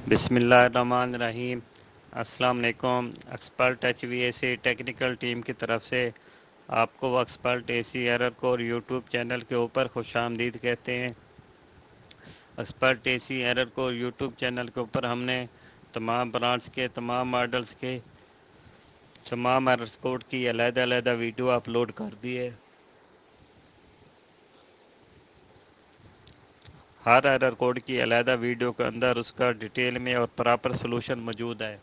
بسم اللہ الرحمن الرحیم۔ السلام علیکم۔ Expert H V A C technical team کی طرف سے آپ کو expert A C error code YouTube channel کے اوپر خوش آمدید کہتے ہیں۔ Expert A C error code YouTube channel کے اوپر ہم نے تمام برانڈز کے تمام ماڈلز کے تمام ایرر کوڈ کی علیحدہ ویڈیو اپلوڈ کر دی ہے۔ ہر ایرر کوڈ کی علیحدہ ویڈیو کے اندر اس کا ڈیٹیل میں اور پراپر سلوشن موجود ہے،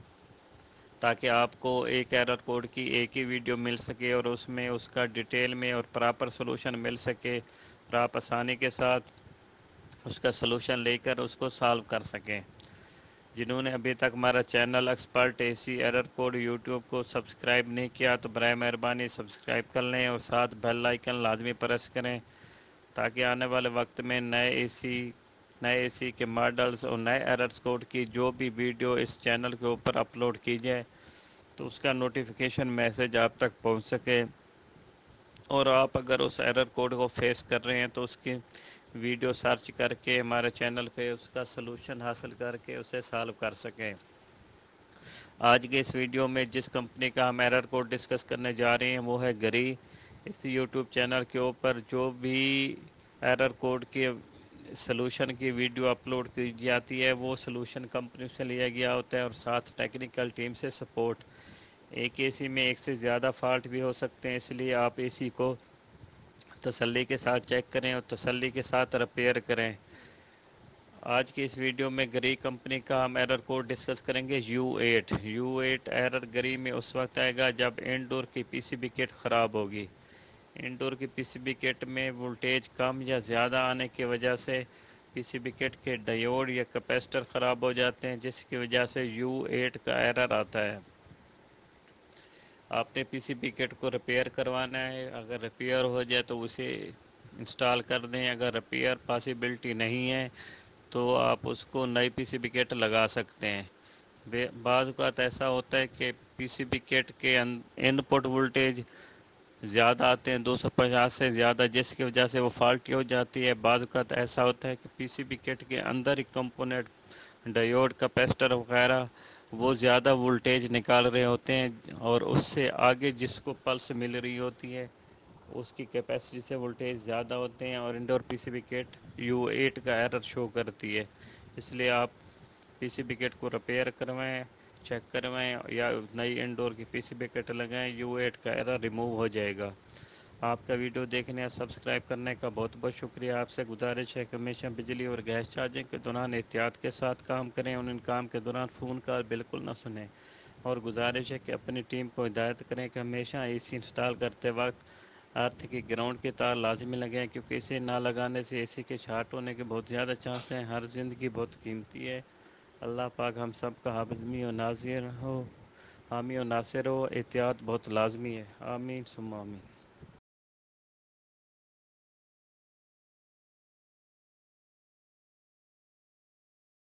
تاکہ آپ کو ایک ایرر کوڈ کی ایک ہی ویڈیو مل سکے اور اس میں اس کا ڈیٹیل میں اور پراپر سلوشن مل سکے اور آپ آسانی کے ساتھ اس کا سلوشن لے کر اس کو سالو کر سکیں۔ جنہوں نے ابھی تک ہمارا channel expert A C error code YouTube کو سبسکرائب نہیں کیا تو برائے مہربانی سبسکرائب کر لیں اور ساتھ بیل آئیکن لازمی پریس کریں، تاکہ آنے والے وقت میں نئے اے سی کے ماڈلز اور نئے ایرر کوڈ کی جو بھی ویڈیو اس چینل کے اوپر اپلوڈ کی جائے تو اس کا نوٹیفیکیشن میسج آپ تک پہنچ سکے، اور آپ اگر اس ایرر کوڈ کو فیس کر رہے ہیں تو اس کی ویڈیو سرچ کر کے ہمارے چینل پہ اس کا سلوشن حاصل کر کے اسے سالو کر سکیں۔ آج کے اس ویڈیو میں جس کمپنی کا ہم ایرر کوڈ ڈسکس کرنے جا رہے ہیں وہ ہے گری۔ اس یوٹیوب چینل کے اوپر جو بھی ایرر کوڈ کے سلوشن کی ویڈیو اپلوڈ کی جاتی ہے وہ سلوشن کمپنی سے لیا گیا ہوتا ہے اور ساتھ ٹیکنیکل ٹیم سے سپورٹ۔ ایک اے سی میں ایک سے زیادہ فالٹ بھی ہو سکتے ہیں، اس لیے آپ اے سی کو تسلی کے ساتھ چیک کریں اور تسلی کے ساتھ ریپیئر کریں۔ آج کی اس ویڈیو میں گری کمپنی کا ہم ایرر کوڈ ڈسکس کریں گے U8 ایرر گری میں اس وقت آئے گا جب انڈور کی پی سی بی کٹ خراب ہوگی۔ انڈور کی پی سی بی کٹ میں وولٹیج کم یا زیادہ آنے کی وجہ سے پی سی بی کٹ کے ڈائیوڈ یا کیپیسٹر خراب ہو جاتے ہیں، جس کی وجہ سے U8 کا ایرر آتا ہے۔ آپ نے پی سی بی کٹ کو ریپیئر کروانا ہے، اگر ریپیئر ہو جائے تو اسے انسٹال کر دیں، اگر ریپیئر پاسیبلٹی نہیں ہے تو آپ اس کو نئی پی سی بی کٹ لگا سکتے ہیں۔ بعض اوقات ایسا ہوتا ہے کہ پی سی بی کٹ کے ان پٹ وولٹیج زیادہ آتے ہیں 250 سے زیادہ، جس کی وجہ سے وہ فالٹی ہو جاتی ہے۔ بعض اوقات ایسا ہوتا ہے کہ پی سی بی کٹ کے اندر ہی کمپوننٹ ڈائیوڈ کیپیسٹر وغیرہ وہ زیادہ وولٹیج نکال رہے ہوتے ہیں اور اس سے آگے جس کو پلس مل رہی ہوتی ہے اس کی کیپیسٹی سے وولٹیج زیادہ ہوتے ہیں اور انڈور پی سی بی کٹ U8 کا ایرر شو کرتی ہے۔ اس لیے آپ پی سی بی کٹ کو ریپیئر کروائیں، چیک کروائیں یا نئی انڈور کی پی سی بی کٹ لگائیں، U8 کا ایرر ریموو ہو جائے گا۔ آپ کا ویڈیو دیکھنے اور سبسکرائب کرنے کا بہت بہت شکریہ۔ آپ سے گزارش ہے کہ ہمیشہ بجلی اور گیس چارجنگ کے دوران احتیاط کے ساتھ کام کریں اور ان کام کے دوران فون کال بالکل نہ سنیں، اور گزارش ہے کہ اپنی ٹیم کو ہدایت کریں کہ ہمیشہ اے سی انسٹال کرتے وقت ارتھ کی گراؤنڈ کی تار لازمی لگائیں، کیونکہ اسے نہ لگانے سے اے سی کے شارٹ ہونے کے بہت زیادہ چانس ہیں۔ ہر زندگی بہت قیمتی ہے۔ اللہ پاک ہم سب کا حافظ و ناصر ہو، حامی و ناصر ہو۔ احتیاط بہت لازمی ہے۔ آمین ثم آمین۔